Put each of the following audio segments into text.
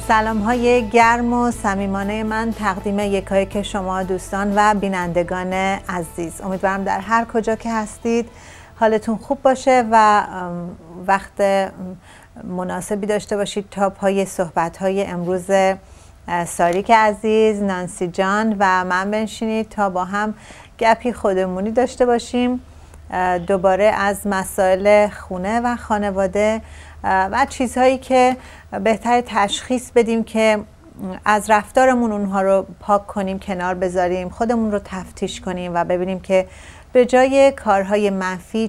سلام های گرم و صمیمانه من تقدیم یکایک شما دوستان و بینندگان عزیز. امیدوارم در هر کجا که هستید حالتون خوب باشه و وقت مناسبی داشته باشید تا پای صحبت های امروز ساریک عزیز، نانسی جان و من بنشینید تا با هم گپی خودمونی داشته باشیم دوباره از مسائل خونه و خانواده و چیزهایی که بهتر تشخیص بدیم که از رفتارمون اونها رو پاک کنیم، کنار بذاریم، خودمون رو تفتیش کنیم و ببینیم که به جای کارهای منفی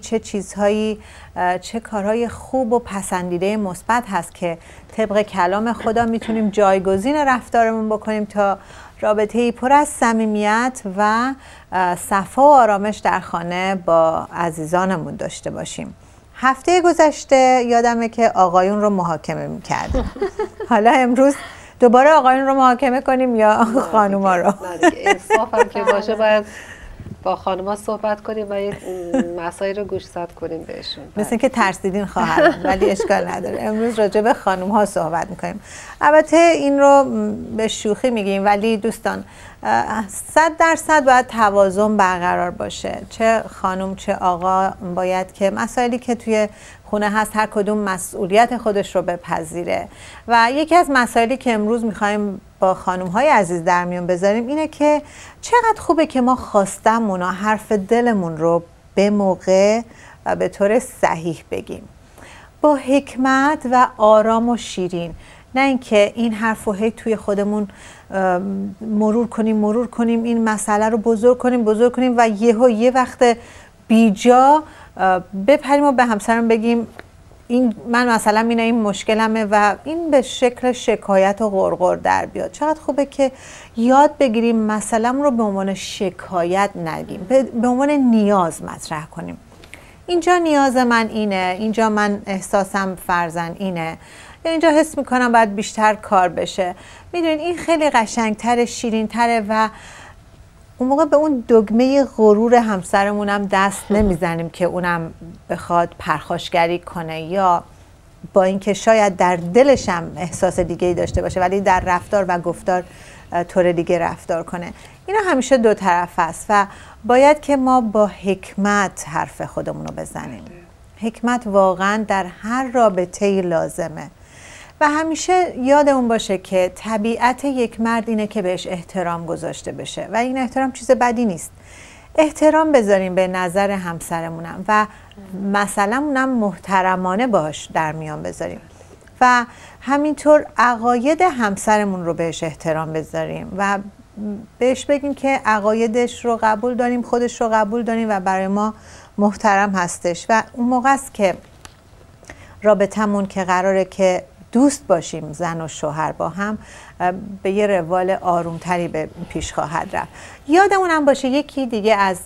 چه کارهای خوب و پسندیده مثبت هست که طبق کلام خدا میتونیم جایگزین رفتارمون بکنیم تا رابطه‌ای پر از صمیمیت و صفا و آرامش در خانه با عزیزانمون داشته باشیم. هفته گذشته یادمه که آقایون رو محاکمه میکردیم. حالا امروز دوباره آقایون رو محاکمه کنیم یا خانوما رو؟ نه دیگه، انصاف هم که باشه باید با خانوما صحبت کنیم و این مسائل رو گوشزد کنیم بهشون. مثل اینکه ترسیدین خواهران، ولی اشکال نداره. امروز راجع به خانوم ها صحبت میکنیم. البته این رو به شوخی میگیم، ولی دوستان 100% باید توازن برقرار باشه. چه خانوم چه آقا باید که مسائلی که توی خونه هست هر کدوم مسئولیت خودش رو بپذیره. و یکی از مسائلی که امروز میخوایم با خانوم های عزیز در میون بذاریم اینه که چقدر خوبه که ما خواستمون و حرف دلمون رو به موقع و به طور صحیح بگیم، با حکمت و آرام و شیرین، نه اینکه این حرف رو هی توی خودمون مرور کنیم این مسئله رو بزرگ کنیم و یه وقت بیجا بپریم و به همسرم بگیم من مثلا این مشکلمه و این به شکل شکایت و غرغر در بیاد. چقدر خوبه که یاد بگیریم مسئله‌مون رو به عنوان شکایت نگیم، به عنوان نیاز مطرح کنیم. اینجا نیاز من اینه، اینجا من احساسم فرضاً اینه، یا اینجا حس میکنم باید بیشتر کار بشه. میدونین این خیلی قشنگتره، شیرینتره و اون موقع به اون دگمه غرور همسرمونم دست نمیزنیم که اونم بخواد پرخاشگری کنه یا با اینکه شاید در دلش هم احساس دیگه‌ای داشته باشه ولی در رفتار و گفتار طور دیگه رفتار کنه. اینا همیشه دو طرف است و باید که ما با حکمت حرف خودمون رو بزنیم. حکمت واقعا در هر رابطه‌ای لازمه و همیشه یادمون باشه که طبیعت یک مرد اینه که بهش احترام گذاشته بشه و این احترام چیز بدی نیست. احترام بذاریم به نظر همسرمونم و مثلمونم محترمانه باش در میان بذاریم و همینطور عقاید همسرمون رو بهش احترام بذاریم و بهش بگیم که عقایدش رو قبول داریم، خودش رو قبول داریم و برای ما محترم هستش و اون موقع است که رابطمون که قراره که دوست باشیم زن و شوهر با هم به یه روال آرومتری به پیش خواهد رفت. یادمونم باشه یکی دیگه از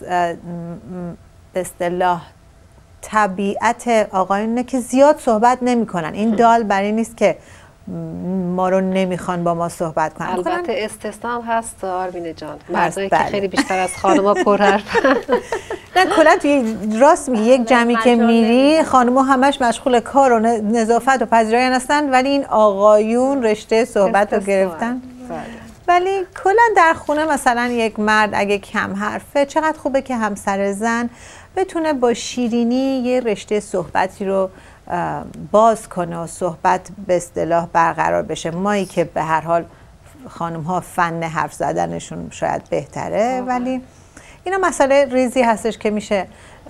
به اصطلاح طبیعت آقایونه که زیاد صحبت نمی کنن. این دال برای نیست که ما رو نمیخوان با ما صحبت کنن. البته استثنا هم هست آرمین جان، مردایی که خیلی بیشتر از خانوما پرحرفن. نه کلا توی راست میگی، یک جمعی که میری خانوما همش مشغول کار و نظافت و پذیرایی هستن ولی این آقایون رشته صحبت رو گرفتن. ولی کلا در خونه مثلا یک مرد اگه کم حرفه چقدر خوبه که همسر زن بتونه با شیرینی یه رشته صحبتی رو باز کنه و صحبت به اصطلاح برقرار بشه. مایی که به هر حال خانم ها فن حرف زدنشون شاید بهتره ولی اینا مسئله ریزی هستش که میشه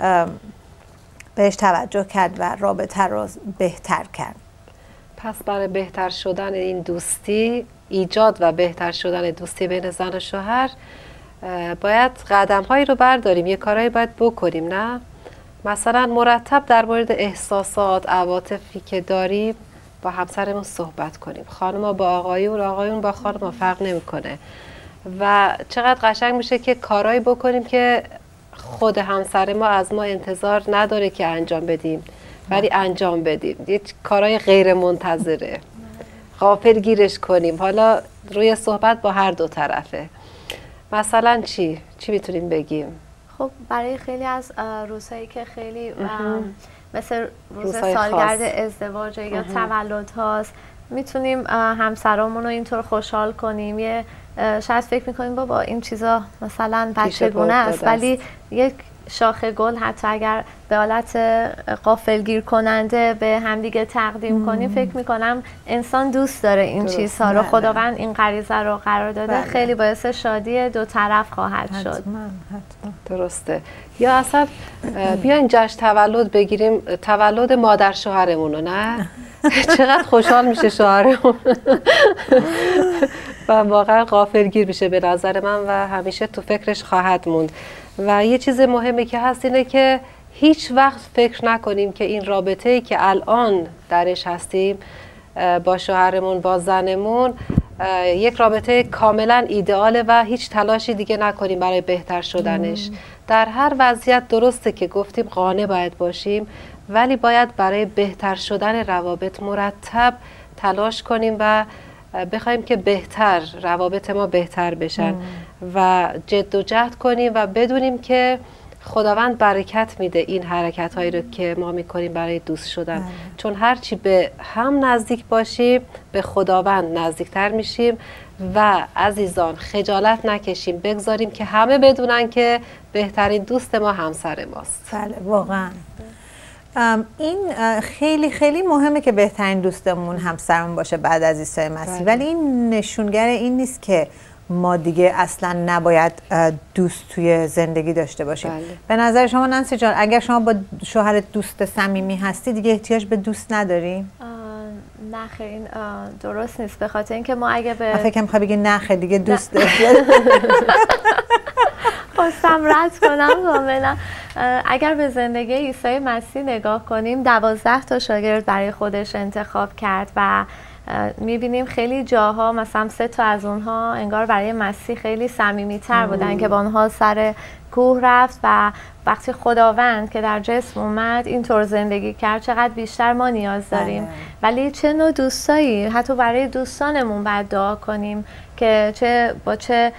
بهش توجه کرد و رابطه رو بهتر کرد. پس برای بهتر شدن این دوستی، ایجاد و بهتر شدن دوستی بین زن و شوهر باید قدم هایی رو برداریم، یه کارهایی باید بکنیم. نه مثلا مرتب در مورد احساسات، عواطفی که داریم با همسرمون صحبت کنیم. خانم‌ها با آقایون، آقایون با خانم‌ها فرق نمی‌کنه و چقدر قشنگ میشه که کارهایی بکنیم که خود همسر ما از ما انتظار نداره که انجام بدیم ولی انجام بدیم. یه کارهای غیر منتظره غافل گیرش کنیم. حالا روی صحبت با هر دو طرفه. مثلا چی میتونیم بگیم؟ خب برای خیلی از روزهایی که خیلی مثل روز سالگرد ازدواج یا تولد هاست میتونیم همسرامون رو اینطور خوشحال کنیم. یه شاید فکر میکنیم بابا این چیزا مثلا بچگونه است، ولی یک شاخه گل حتی اگر به حالت غافلگیر کننده به همدیگه تقدیم کنیم، فکر میکنم انسان دوست داره این چیزها رو. خداوند این غریزه رو قرار داده. خیلی باعث شادی دو طرف خواهد شد. حتما. درسته. یا اصلا بیاین جشن تولد بگیریم، تولد مادر شوهرمون رو، نه؟ چقدر خوشحال میشه شوهرمون و واقعا غافلگیر میشه به نظر من و همیشه تو فکرش خواهد موند. و یه چیز مهمی که هست اینه که هیچ وقت فکر نکنیم که این رابطه‌ای که الان درش هستیم با شوهرمون، با زنمون، یک رابطه کاملا ایدئاله و هیچ تلاشی دیگه نکنیم برای بهتر شدنش. در هر وضعیت درسته که گفتیم قانع باید باشیم، ولی باید برای بهتر شدن روابط مرتب تلاش کنیم و بخوایم که بهتر روابط ما بهتر بشن و جد و جهد کنیم و بدونیم که خداوند برکت میده این حرکت هایی رو که ما میکنیم برای دوست شدن. چون هرچی به هم نزدیک باشیم به خداوند نزدیکتر میشیم. و عزیزان خجالت نکشیم، بگذاریم که همه بدونن که بهترین دوست ما همسر ماست. بله واقعا این خیلی خیلی مهمه که بهترین دوستمون همسرمون باشه بعد از عیسی مسیح. ولی این نشونگر این نیست که ما دیگه اصلا نباید دوست توی زندگی داشته باشیم. به نظر شما نانسی جان اگر شما با شوهرت دوست صمیمی هستی دیگه احتیاج به دوست نداری؟ نه خیر، این درست نیست. به خاطر اینکه ما اگه به فکر می‌خوام بگی نه خیر دیگه دوست داری. خواستم رد کنم کاملا. اگر به زندگی عیسی مسیح نگاه کنیم 12 تا شاگرد برای خودش انتخاب کرد و میبینیم خیلی جاها مثلا 3 تا از اونها انگار برای مسیح خیلی صمیمی‌تر بودن که با اونها سر کوه رفت و وقتی خداوند که در جسم اومد اینطور زندگی کرد چقدر بیشتر ما نیاز داریم. ولی چه نوع دوستایی، حتی برای دوستانمون باید دعا کنیم که با چه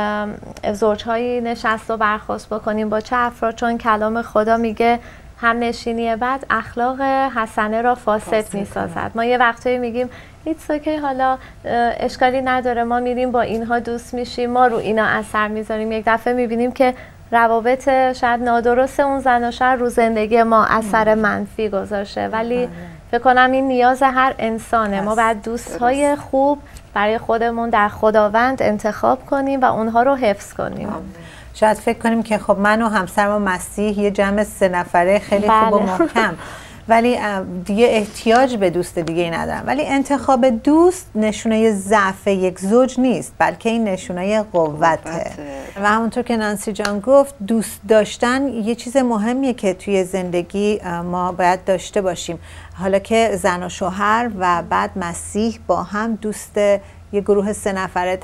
زوجهایی نشست و برخاست بکنیم، با چه افراد، چون کلام خدا میگه هم نشینی بعد اخلاق حسنه را فاسد میسازد. ما یه وقتایی میگیم ایتس اوکی، حالا اشکالی نداره، ما میریم با اینها دوست میشیم، ما رو اینا اثر میذاریم. یک دفعه میبینیم که روابط شاید نادرست اون زن و شوهر رو زندگی ما اثر منفی گذاشته. ولی فکر کنم این نیاز هر انسانه. ما باید دوستهای خوب برای خودمون در خداوند انتخاب کنیم و اونها رو حفظ کنیم. شاید فکر کنیم که خب من و همسرم و مسیح یه جمع 3 نفره خیلی خوب و محکم، ولی دیگه احتیاج به دوست دیگه ندارم. ولی انتخاب دوست نشونه ضعف یک زوج نیست، بلکه این نشونه قوته. و همونطور که نانسی جان گفت دوست داشتن یه چیز مهمیه که توی زندگی ما باید داشته باشیم. حالا که زن و شوهر و بعد مسیح با هم دوست یه گروه 3 نفره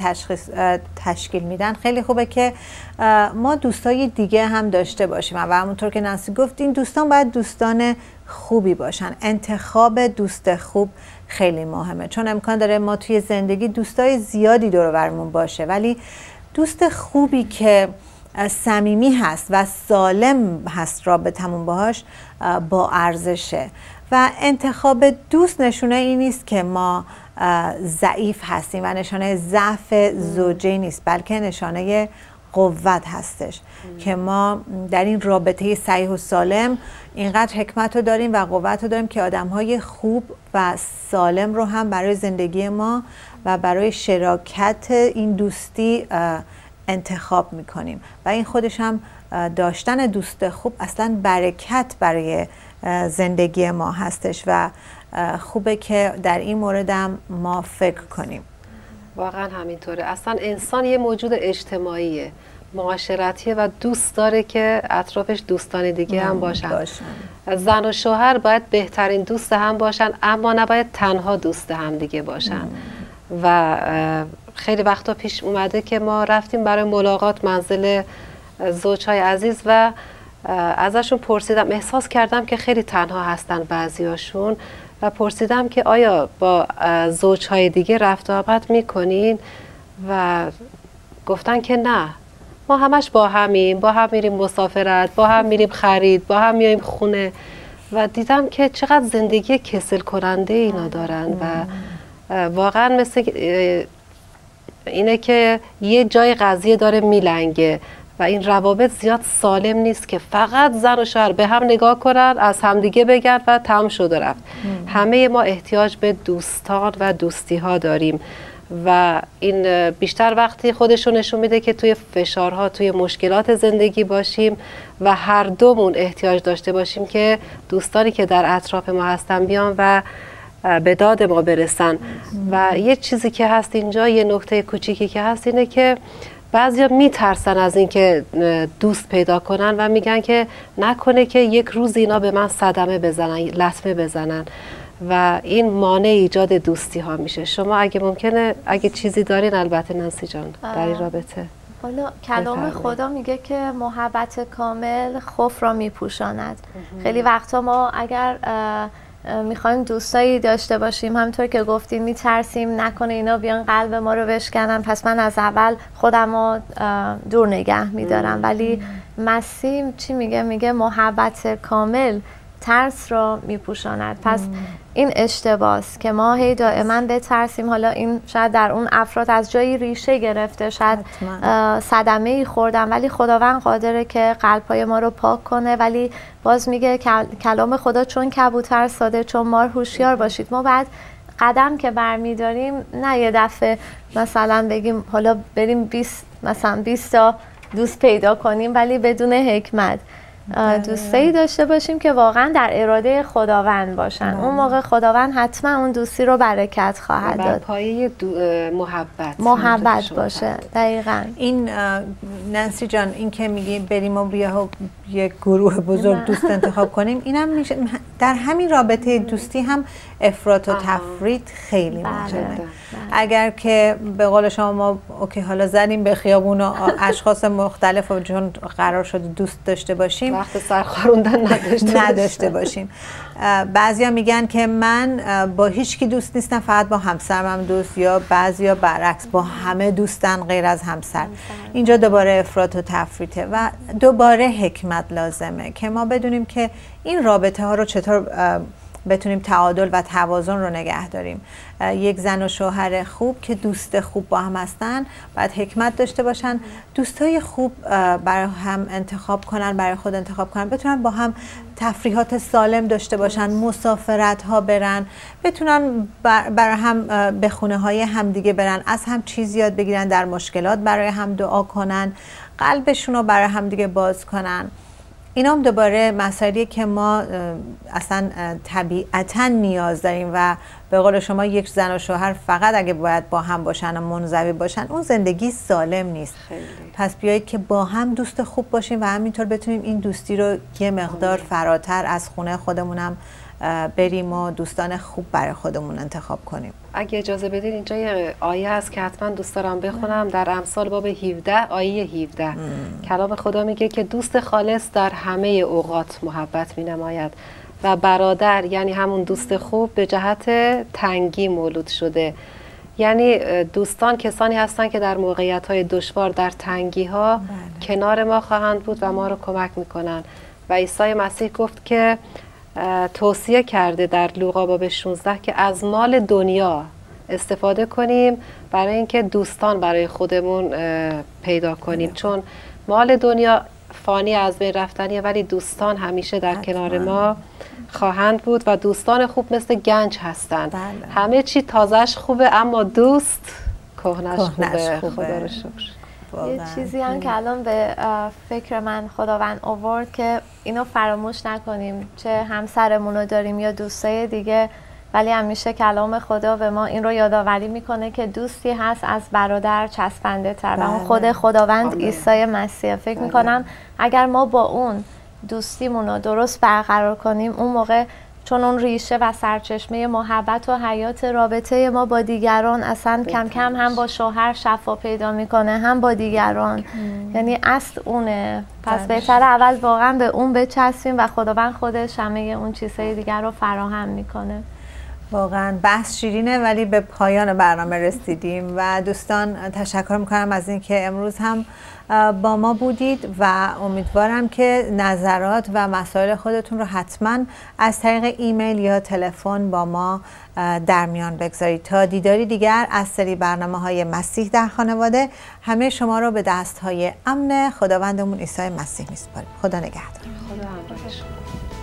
تشکیل میدن، خیلی خوبه که ما دوستای دیگه هم داشته باشیم. و همونطور که نانسی گفت این دوستان باید دوستان خوبی باشن. انتخاب دوست خوب خیلی مهمه، چون امکان داره ما توی زندگی دوستای زیادی دور و برمون باشه، ولی دوست خوبی که صمیمی هست و سالم هست رابطمون باهاش با ارزشه. و انتخاب دوست نشونه این نیست که ما ضعیف هستیم و نشانه ضعف زوجی نیست، بلکه نشانه قوت هستش که ما در این رابطه صحیح و سالم اینقدر حکمت رو داریم و قوت رو داریم که آدم‌های خوب و سالم رو هم برای زندگی ما و برای شراکت این دوستی انتخاب میکنیم. و این خودش هم داشتن دوست خوب اصلا برکت برای زندگی ما هستش و خوبه که در این مورد هم ما فکر کنیم. واقعا همینطوره. اصلا انسان یه موجود اجتماعیه، معاشرتیه و دوست داره که اطرافش دوستان دیگه هم باشن. زن و شوهر باید بهترین دوست هم باشن، اما نباید تنها دوست هم دیگه باشن. و خیلی وقتا پیش اومده که ما رفتیم برای ملاقات منزل زوجهای عزیز و ازشون پرسیدم، احساس کردم که خیلی تنها هستن بعضیاشون و پرسیدم که آیا با زوجهای دیگه رفت و آمد میکنین؟ و گفتن که نه، ما همش با همیم، با هم میریم مسافرت، با هم میریم خرید، با هم میایم خونه. و دیدم که چقدر زندگی کسل کننده اینا دارن و واقعا مثل اینه که یه جای قضیه داره میلنگه و این روابط زیاد سالم نیست که فقط زن و شوهر به هم نگاه کنن، از همدیگه بگن و تمام شد و رفت. همه ما احتیاج به دوستان و دوستی ها داریم و این بیشتر وقتی خودشو نشون میده که توی فشارها، توی مشکلات زندگی باشیم و هر دومون احتیاج داشته باشیم که دوستانی که در اطراف ما هستن بیان و به داد ما برسن. و یه چیزی که هست اینجا، یه نکته کوچیکی که هست اینه که بعضیا میترسن از اینکه دوست پیدا کنن و میگن که نکنه که یک روز اینا به من صدمه بزنن، لطمه بزنن و این مانع ایجاد دوستی ها میشه. شما اگه ممکنه اگه چیزی دارین البته نانسی جان در این رابطه. حالا کلام خدا میگه که محبت کامل خوف را میپوشاند. خیلی وقتا ما اگر میخوایم دوستایی داشته باشیم، همونطور که گفتیم میترسیم نکنه اینا بیان قلب ما رو بشکنن، پس من از اول خودم رو دور نگه میدارم. ولی مسیح چی میگه؟ میگه محبت کامل ترس را میپوشاند. پس این اشتباهست که ما هی دائما بترسیم. حالا این شاید در اون افراد از جایی ریشه گرفته، شاید صدمه ای خوردن، ولی خداوند قادره که قلب‌های ما رو پاک کنه. ولی باز میگه کلام خدا چون کبوتر ساده چون مار هوشیار باشید. ما بعد قدم که برمیداریم نه یه دفعه مثلا بگیم حالا بریم 20 تا دوست پیدا کنیم ولی بدون حکمت. دوستایی داشته باشیم که واقعا در اراده خداوند باشن. اون موقع خداوند حتما اون دوستی رو برکت خواهد داد. پایه محبت باشه. دقیقاً. این نانسی جان، این که میگی بریم و بیا یک گروه بزرگ دوست انتخاب کنیم، اینم میشه در همین رابطه دوستی هم افراط و تفرید خیلی مهمه. اگر که به قول شما ما اوکی حالا زدیم به خیابون و اشخاص مختلف و چون قرار شده دوست داشته باشیم، وقت سرخوردن نداشته باشیم. بعضیا میگن که من با هیچ کی دوست نیستم، فقط با همسرم دوست، یا بعضیا برعکس با همه دوستن غیر از همسر. اینجا دوباره افراط و تفریطه و دوباره حکمت لازمه که ما بدونیم که این رابطه ها رو چطور بتونیم تعادل و توازن رو نگه داریم. یک زن و شوهر خوب که دوست خوب با هم هستن باید حکمت داشته باشن، دوستای خوب برای هم انتخاب کنن، برای خود انتخاب کنن، بتونن با هم تفریحات سالم داشته باشن، مسافرت ها برن، بتونن برای هم به خونه های همدیگه برن، از هم چیز یاد بگیرن، در مشکلات برای هم دعا کنن، قلبشون رو برای هم دیگه باز کنن. اینا هم دوباره مسائلیه که ما اصلا طبیعتاً نیاز داریم و به قول شما یک زن و شوهر فقط اگه باید با هم باشن و منزوی باشن اون زندگی سالم نیست. پس بیایید که با هم دوست خوب باشیم و همینطور بتونیم این دوستی رو یه مقدار فراتر از خونه خودمونم بریم و دوستان خوب برای خودمون انتخاب کنیم. اگه اجازه بدین اینجا یه آیه هست که حتما دوست دارم بخونم، در امثال باب 17 آیه 17. کلام خدا میگه که دوست خالص در همه اوقات محبت مینماید و برادر یعنی همون دوست خوب به جهت تنگی مولود شده. یعنی دوستان کسانی هستن که در موقعیت‌های دشوار، در تنگی‌ها کنار ما خواهند بود و ما رو کمک میکنن. و عیسی مسیح گفت که توصیه کرده در لوقا باب 16 که از مال دنیا استفاده کنیم برای اینکه دوستان برای خودمون پیدا کنیم، چون مال دنیا فانی از بین رفتنیه ولی دوستان همیشه در کنار ما خواهند بود و دوستان خوب مثل گنج هستن. همه چی تازهش خوبه اما دوست کهنش خوبه. خدا رو شکر. یه چیزی هم که الان به فکر من خداوند آورد که اینو فراموش نکنیم، چه همسرمون رو داریم یا دوستای دیگه، ولی همیشه کلام خدا به ما این رو یادآوری میکنه که دوستی هست از برادر چسبنده تر و اون خود خداوند عیسی مسیح. فکر میکنم اگر ما با اون دوستیمون رو درست برقرار کنیم، اون موقع چون اون ریشه و سرچشمه محبت و حیات رابطه ما با دیگران اصلا کم کم هم با شوهر شفا پیدا میکنه هم با دیگران. یعنی اصل اونه. پس بهتره اول واقعا به اون بچسبیم و خداوند خودش همه اون چیزهای دیگر رو فراهم میکنه. واقعا بحث شیرینه ولی به پایان برنامه رسیدیم و دوستان تشکر میکنم از اینکه امروز هم با ما بودید و امیدوارم که نظرات و مسائل خودتون رو حتما از طریق ایمیل یا تلفن با ما در میان بگذارید. تا دیداری دیگر از سری برنامه‌های مسیح در خانواده، همه شما رو به دست‌های امن خداوندمون عیسی مسیح میسپاریم. خدا نگهدار. خدا همراه شما.